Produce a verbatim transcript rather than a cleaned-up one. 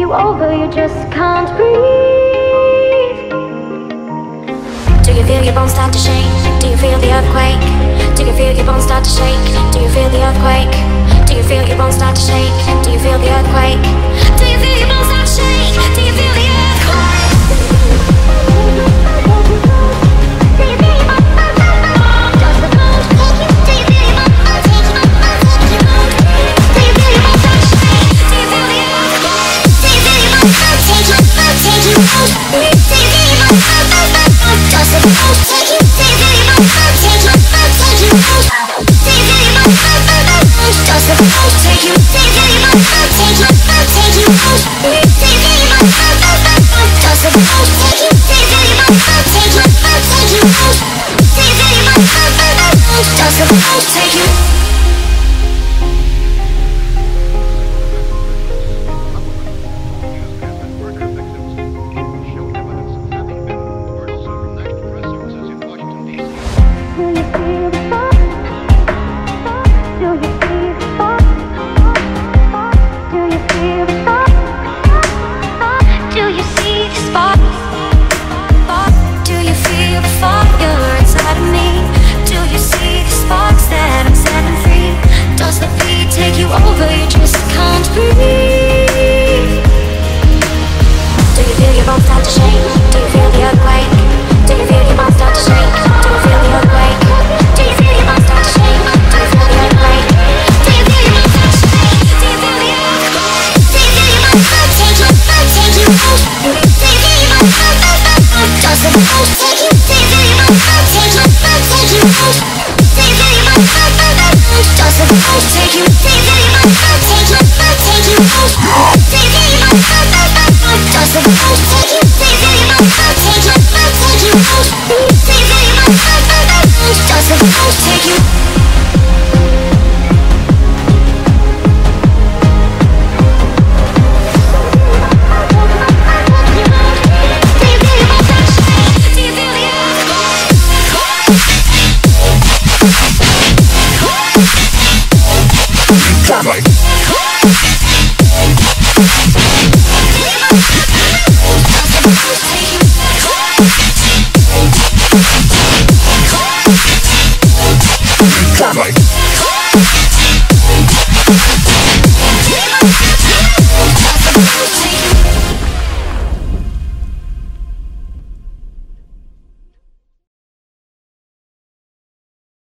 you over, you just can't breathe. Do you feel your bones start to shake? Do you feel the earthquake? Do you feel your bones start to shake? Do you feel the earthquake? Do you feel your bones start to shake? Do you feel the earthquake? Do you feel your bones start to shake? Do you feel the earthquake? Take you. Come on.